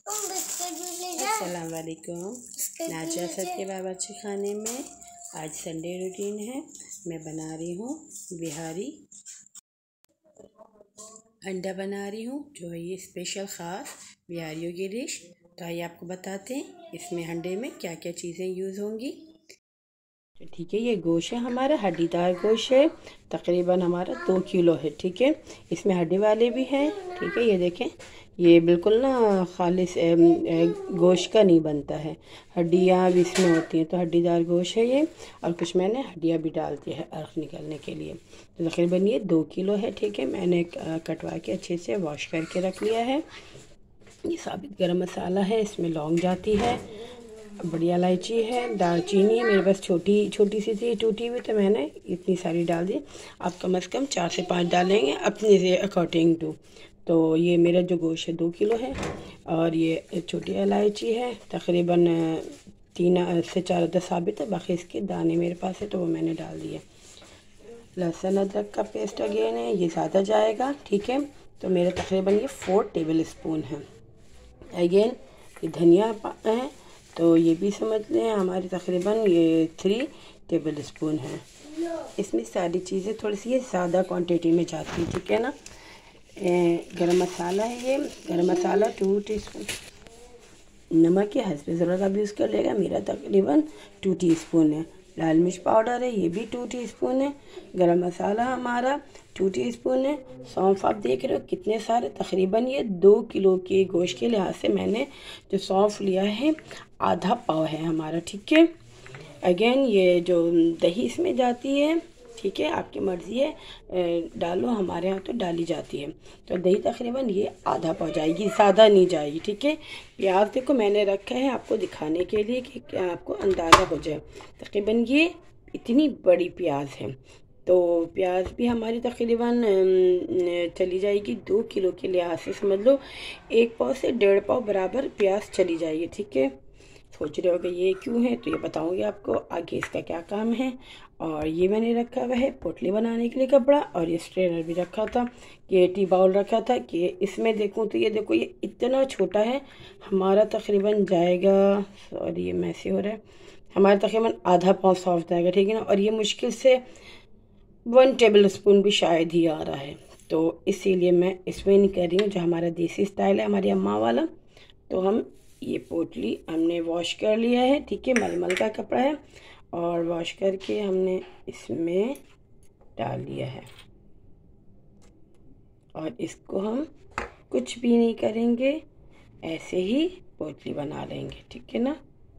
अस्सलाम वालेकुम। नाजा के बावर्ची खाने में आज संडे रूटीन है। मैं बना रही हूँ बिहारी अंडा बना रही हूँ, जो है ये स्पेशल ख़ास बिहारियों की डिश। तो आइए आपको बताते हैं इसमें अंडे में क्या क्या चीज़ें यूज़ होंगी। तो ठीक है, ये गोश्त है हमारा, हड्डीदार गोश्त है, तकरीबन हमारा 2 किलो है। ठीक है, इसमें हड्डी वाले भी हैं। ठीक है, ये देखें, ये बिल्कुल ना खालिस गोश्त का नहीं बनता है, हड्डियाँ भी इसमें होती हैं। तो हड्डीदार गोश्त है ये, और कुछ मैंने हड्डियाँ भी डाल दी है अर्क निकलने के लिए। तो तकरीबन ये 2 किलो है। ठीक है, मैंने कटवा के अच्छे से वॉश करके रख लिया है। ये साबित गरम मसाला है, इसमें लौंग जाती है, बढ़िया इलायची है, दालचीनी है। मेरे पास छोटी छोटी सी थी टूटी हुई, तो मैंने इतनी सारी डाल दी। आप कम से कम 4 से 5 डालेंगे अपने से अकॉर्डिंग टू। तो ये मेरा जो गोश्त है 2 किलो है, और ये छोटी इलायची है, तकरीबन 3 से 4 अदद साबित है, बाकी इसके दाने मेरे पास है तो वो मैंने डाल दिए। लहसुन अदरक का पेस्ट अगेन है, ये ज़्यादा जाएगा। ठीक है, तो मेरे तकरीबन ये 4 टेबल स्पून है। अगेन ये धनिया है, तो ये भी समझ लें हमारी तकरीबन ये 3 टेबल स्पून है। इसमें सारी चीज़ें थोड़ी सी ये ज़्यादा क्वांटिटी में जाती है। ठीक है ना। गरम मसाला है, ये गरम मसाला 2 टीस्पून। नमक के हस्बे ज़रूरत का भी यूज़ कर लेगा, मेरा तकरीबन 2 टीस्पून है। लाल मिर्च पाउडर है, ये भी 2 टीस्पून है। गरम मसाला हमारा 2 टीस्पून है। सौंफ आप देख रहे हो कितने सारे, तकरीबन ये 2 किलो के गोश्त के लिहाज से मैंने जो सौंफ लिया है आधा पाव है हमारा। ठीक है, अगेन ये जो दही इसमें जाती है, ठीक है, आपकी मर्ज़ी है, डालो, हमारे यहाँ तो डाली जाती है। तो दही तकरीबन ये आधा पाव जाएगी, ज़्यादा नहीं जाएगी। ठीक है, प्याज देखो मैंने रखा है आपको दिखाने के लिए कि क्या आपको अंदाज़ा हो जाए। तकरीबन ये इतनी बड़ी प्याज है, तो प्याज भी हमारी तकरीबन चली जाएगी 2 किलो के लिहाज से, समझ लो 1 पाव से 1.5 पाव बराबर प्याज चली जाएगी। ठीक है, सोच रहे हो कि ये क्यों है, तो ये बताऊंगी आपको आगे इसका क्या काम है। और ये मैंने रखा हुआ है पोटली बनाने के लिए कपड़ा, और ये स्ट्रेनर भी रखा था, ये टी बाउल रखा था कि इसमें देखूं तो ये देखो ये इतना छोटा है, हमारा तकरीबन जाएगा, सॉरी ये मैसे हो रहा है, हमारा तकरीबन आधा पाव सॉफ्ट जाएगा। ठीक है ना, और ये मुश्किल से 1 टेबल स्पून भी शायद ही आ रहा है, तो इसीलिए मैं इसमें नहीं कर रही हूँ, जो हमारा देसी स्टाइल है हमारी अम्मा वाला। तो हम ये पोटली हमने वॉश कर लिया है। ठीक है, मलमल का कपड़ा है, और वॉश करके हमने इसमें डाल लिया है, और इसको हम कुछ भी नहीं करेंगे, ऐसे ही पोटली बना लेंगे। ठीक है ना,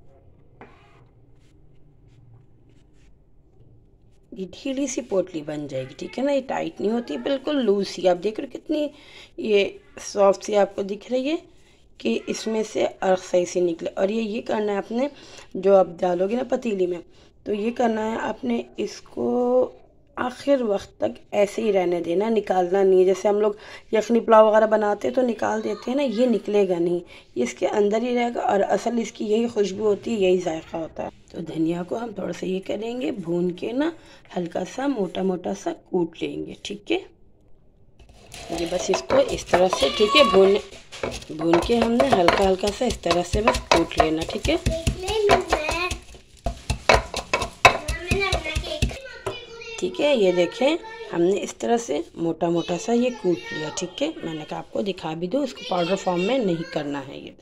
ये ढीली सी पोटली बन जाएगी। ठीक है ना, ये टाइट नहीं होती, बिल्कुल लूज सी। आप देख रहे हो कितनी ये सॉफ्ट सी आपको दिख रही है कि इसमें से अर्क सही से निकले। और ये करना है आपने, जो आप डालोगे ना पतीली में, तो ये करना है आपने, इसको आखिर वक्त तक ऐसे ही रहने देना, निकालना नहीं है। जैसे हम लोग यखनी पुलाव वगैरह बनाते हैं तो निकाल देते हैं ना, ये निकलेगा नहीं, ये इसके अंदर ही रहेगा, और असल इसकी यही खुशबू होती है, यही जायका होता है। तो धनिया को हम थोड़ा सा ये करेंगे भून के ना, हल्का सा मोटा मोटा सा कूट लेंगे। ठीक है, ये बस इसको इस तरह से, ठीक है, भून के हमने हल्का हल्का सा इस तरह से बस कूट लेना। ठीक है, ठीक है, ये देखें हमने इस तरह से मोटा मोटा सा ये कूट लिया। ठीक है, मैंने कहा आपको दिखा भी दूँ, इसको पाउडर फॉर्म में नहीं करना है ये।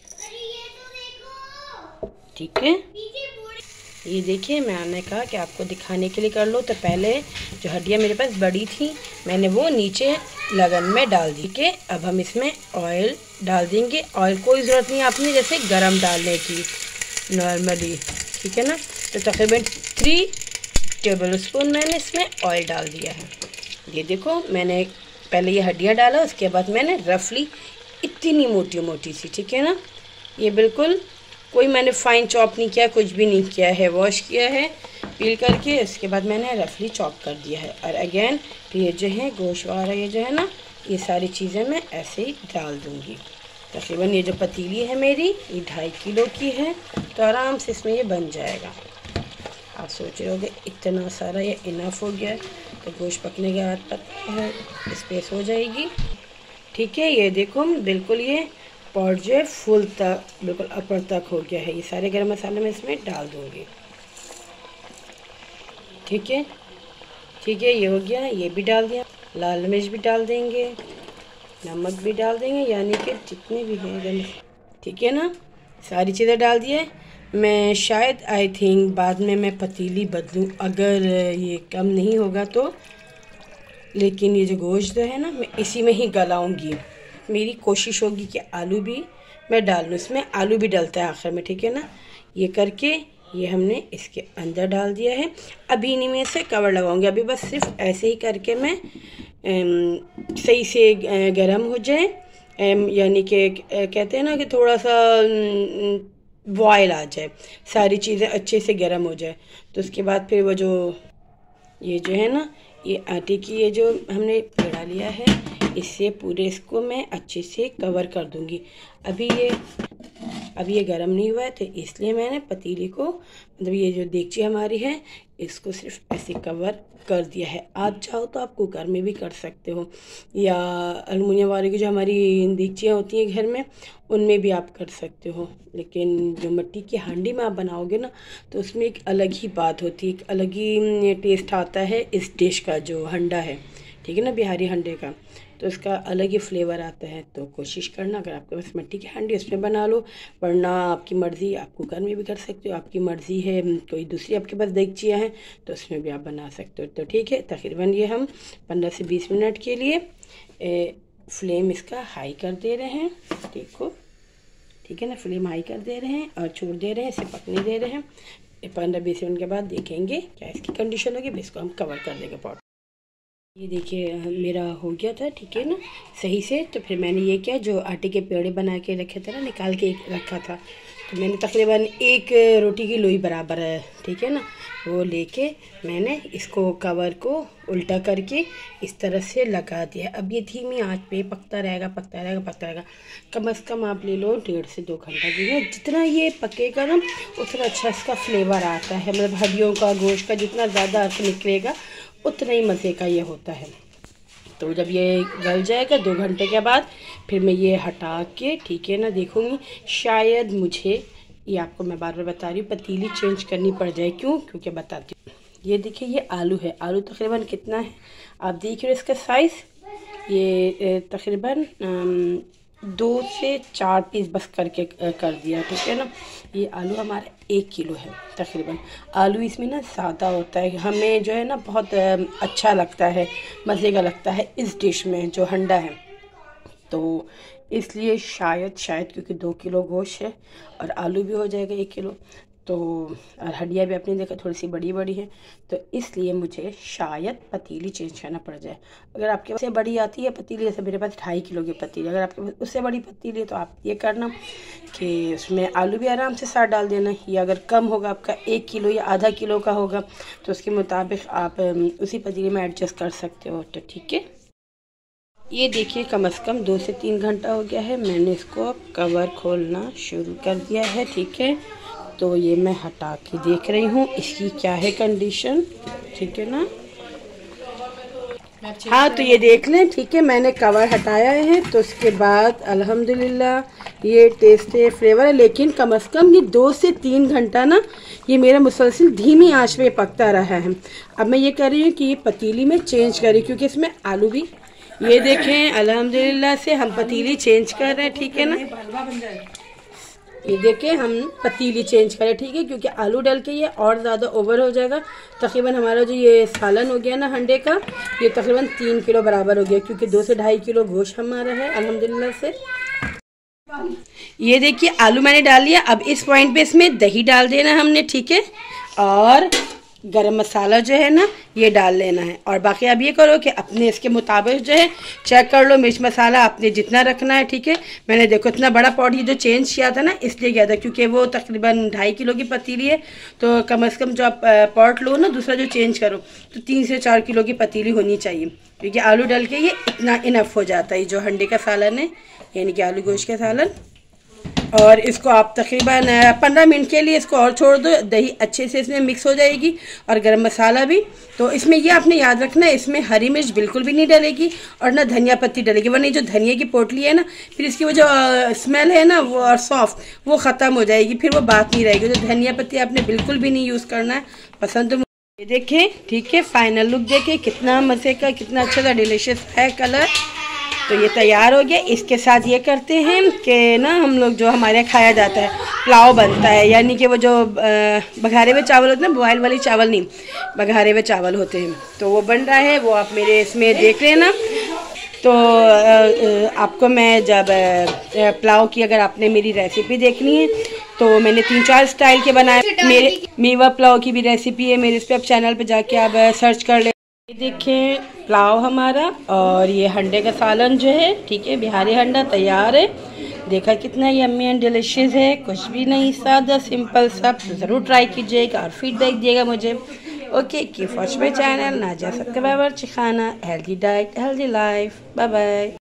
ठीक है, ये देखिए मैंने कहा कि आपको दिखाने के लिए कर लो। तो पहले जो हड्डियाँ मेरे पास बड़ी थी मैंने वो नीचे लगन में डाल दी। ठीक है, अब हम इसमें ऑयल डाल देंगे। ऑयल कोई ज़रूरत नहीं आपने जैसे गरम डालने की, नॉर्मली। ठीक है ना, तो तकरीबन 3 टेबल स्पून मैंने इसमें ऑयल डाल दिया है। ये देखो मैंने पहले ये हड्डियाँ डाला, उसके बाद मैंने रफली इतनी मोटी मोटी सी, ठीक है ना, ये बिल्कुल कोई मैंने फाइन चॉप नहीं किया, कुछ भी नहीं किया है, वॉश किया है पील करके, उसके बाद मैंने रफली चॉप कर दिया है। और अगेन फिर ये जो है गोश्त वगैरह ये जो है ना, ये सारी चीज़ें मैं ऐसे ही डाल दूँगी। तकरीबन ये जो पतीली है मेरी ये 2.5 किलो की है, तो आराम से इसमें ये बन जाएगा। आप सोच रहे होगे इतना सारा ये इनफ हो गया है, तो गोश्त पकने के बाद स्पेस हो जाएगी। ठीक है, ये देखो बिल्कुल ये पॉट जो है फुल तक बिल्कुल अपर तक हो गया है। ये सारे गरम मसाले मैं इसमें डाल दूँगी। ठीक है, ठीक है, ये हो गया। ये भी डाल दिया। लाल मिर्च भी डाल देंगे, नमक भी डाल देंगे, यानी कि जितने भी हैं। ठीक है ना, सारी चीज़ें डाल दिए। मैं शायद आई थिंक बाद में मैं पतीली बदलूँ अगर ये कम नहीं होगा तो, लेकिन ये जो गोश्त जो है ना मैं इसी में ही गलाऊंगी। मेरी कोशिश होगी कि आलू भी मैं डाल लूँ इसमें। आलू भी डलता है आखिर में। ठीक है ना, ये करके ये हमने इसके अंदर डाल दिया है। अभी इन्हीं में से कवर लगाऊंगी। अभी बस सिर्फ ऐसे ही करके मैं सही से गरम हो जाए, यानी कि कहते हैं ना कि थोड़ा सा बॉयल आ जाए, सारी चीज़ें अच्छे से गरम हो जाए। तो उसके बाद फिर वो जो ये जो है ना, ये आटे की ये जो हमने पेड़ा लिया है, इससे पूरे इसको मैं अच्छे से कवर कर दूंगी। अभी ये गर्म नहीं हुआ है, तो इसलिए मैंने पतीली को, मतलब ये जो देगची हमारी है, इसको सिर्फ ऐसे कवर कर दिया है। आप चाहो तो आप कुकर में भी कर सकते हो, या एलुमिनियम वाली की जो हमारी देगचियाँ होती हैं घर में, उनमें भी आप कर सकते हो। लेकिन जो मिट्टी की हांडी में आप बनाओगे ना, तो उसमें एक अलग ही बात होती है, एक अलग ही टेस्ट आता है इस डिश का, जो हंडा है, ठीक है ना, बिहारी हंडे का, तो इसका अलग ही फ्लेवर आता है। तो कोशिश करना, अगर आपके पास मिट्टी की हांडी उसमें बना लो, वरना आपकी मर्ज़ी, आप कुकर में भी कर सकते हो, आपकी मर्ज़ी है। कोई दूसरी आपके पास देगचियाँ हैं तो उसमें भी आप बना सकते हो। तो ठीक है, तकरीबन ये हम 15 से 20 मिनट के लिए फ्लेम इसका हाई कर दे रहे हैं। देखो, ठीक है ना, फ्लेम हाई कर दे रहे हैं और छोड़ दे रहे हैं, इसे पकने दे रहे हैं। 15-20 मिनट के बाद देखेंगे क्या इसकी कंडीशन होगी, फिर इसको हम कवर कर देंगे पॉट। ये देखिए मेरा हो गया था, ठीक है ना, सही से। तो फिर मैंने ये किया, जो आटे के पेड़े बना के रखे थे ना, निकाल के रखा था, तो मैंने तकरीबन 1 रोटी की लोई बराबर है, ठीक है ना, वो लेके मैंने इसको कवर को उल्टा करके इस तरह से लगा दिया। अब ये धीमी आंच पे पकता रहेगा, पकता रहेगा, पकता रहेगा। कम से कम आप ले लो 1.5 से 2 घंटा जो है। जितना ये पकेगा ना, उतना अच्छा इसका फ्लेवर आता है, मतलब हड्डियों का, गोश्त का जितना ज़्यादा अर्क निकलेगा, उतना ही मज़े का ये होता है। तो जब ये गल जाएगा 2 घंटे के बाद, फिर मैं ये हटा के, ठीक है ना, देखूँगी। शायद मुझे, ये आपको मैं बार बार बता रही हूँ, पतीली चेंज करनी पड़ जाए। क्यों? क्योंकि बताती हूँ। ये देखिए, ये आलू है। आलू तकरीबन कितना है आप देख रहे हो, इसका साइज़ ये तकरीबन 2 से 4 पीस बस करके कर दिया, ठीक है ना। ये आलू हमारा 1 किलो है तकरीबन। आलू इसमें ना सादा होता है, हमें जो है ना बहुत अच्छा लगता है, मज़े का लगता है इस डिश में जो हंडा है। तो इसलिए शायद क्योंकि 2 किलो गोश्त है और आलू भी हो जाएगा 1 किलो, तो और हड्डियाँ भी आपने देखा थोड़ी सी बड़ी बड़ी हैं, तो इसलिए मुझे शायद पतीली चेंज करना पड़ जाए। अगर आपके पास से बड़ी आती है पतीली, जैसे मेरे पास 2.5 किलो की पतीली, अगर आपके पास उससे बड़ी पतीली है तो आप ये करना कि उसमें आलू भी आराम से साथ डाल देना, या अगर कम होगा आपका 1 किलो या आधा किलो का होगा, तो उसके मुताबिक आप उसी पतीली में एडजस्ट कर सकते हो। तो ठीक है, ये देखिए कम से कम 2 से 3 घंटा हो गया है। मैंने इसको कवर खोलना शुरू कर दिया है, ठीक है। तो ये मैं हटा के देख रही हूँ इसकी क्या है कंडीशन, ठीक है ना। हाँ, तो ये देख लें, ठीक है, मैंने कवर हटाया है। तो उसके बाद अल्हम्दुलिल्लाह ये टेस्ट है, फ्लेवर है, लेकिन कम से कम ये 2 से 3 घंटा ना ये मेरा मुसलसल धीमी आंच पे पकता रहा है। अब मैं ये कर रही हूँ कि ये पतीली में चेंज करी, क्योंकि इसमें आलू भी, ये देखें अल्हम्दुलिल्लाह से हम पतीली चेंज कर रहे हैं, ठीक है ना। ये देखें हम पतीली चेंज करें, ठीक है, क्योंकि आलू डल के ये और ज़्यादा ओवर हो जाएगा। तकरीबन हमारा जो ये सालन हो गया ना हंडे का, ये तकरीबन 3 किलो बराबर हो गया, क्योंकि 2 से 2.5 किलो गोश्त हमारा है अल्हम्दुलिल्लाह से। ये देखिए आलू मैंने डाल लिया। अब इस पॉइंट पे इसमें दही डाल देना हमने, ठीक है, और गरम मसाला जो है ना ये डाल लेना है। और बाकी अब ये करो कि अपने इसके मुताबिक जो है चेक कर लो, मिर्च मसाला आपने जितना रखना है, ठीक है। मैंने देखो इतना बड़ा पॉट ये जो चेंज किया था ना, इसलिए किया था क्योंकि वो तकरीबन 2.5 किलो की पतीली है। तो कम से कम जो आप पॉट लो ना दूसरा जो चेंज करो, तो 3 से 4 किलो की पतीली होनी चाहिए, क्योंकि आलू डल के ये इतना इनफ हो जाता है। जो हंडे का सालन है, यानी कि आलू गोश्त का सालन, और इसको आप तकरीबन 15 मिनट के लिए इसको और छोड़ दो। दही अच्छे से इसमें मिक्स हो जाएगी और गरम मसाला भी। तो इसमें ये आपने याद रखना है, इसमें हरी मिर्च बिल्कुल भी नहीं डलेगी और ना धनिया पत्ती डलेगी, वरना जो धनिया की पोटली है ना, फिर इसकी वो जो स्मेल है ना वो और सॉफ्ट वो ख़त्म हो जाएगी, फिर वो बात नहीं रहेगी। तो धनिया पत्ती आपने बिल्कुल भी नहीं यूज़ करना है। पसंद तो ये देखें, ठीक है, फाइनल लुक देखें, कितना मज़े का, कितना अच्छा सा डिलीशियस है कलर। तो ये तैयार हो गया। इसके साथ ये करते हैं कि ना हम लोग जो हमारे यहाँ खाया जाता है पुलाव बनता है, यानी कि वो जो बघारे हुए चावल होते हैं ना, बॉयल वाली चावल नहीं, बघारे हुए चावल होते हैं, तो वो बन रहा है, वो आप मेरे इसमें देख लेना। तो आपको मैं जब पुलाव की अगर आपने मेरी रेसिपी देखनी है तो मैंने 3-4 स्टाइल के बनाए। मेरे मेवा पुलाव की भी रेसिपी है मेरे इस पर, आप चैनल पे जाके आप सर्च कर ले। ये देखें पुलाव हमारा, और ये हंडे का सालन जो है, ठीक है, बिहारी हंडा तैयार है। देखा कितना यम्मी एंड डिलीशियस है, कुछ भी नहीं, सादा सिंपल सब। तो ज़रूर ट्राई कीजिएगा और फीडबैक दिएगा मुझे। Okay, keep watch my channel Nazia subscriber खाना, healthy diet healthy life. Bye bye.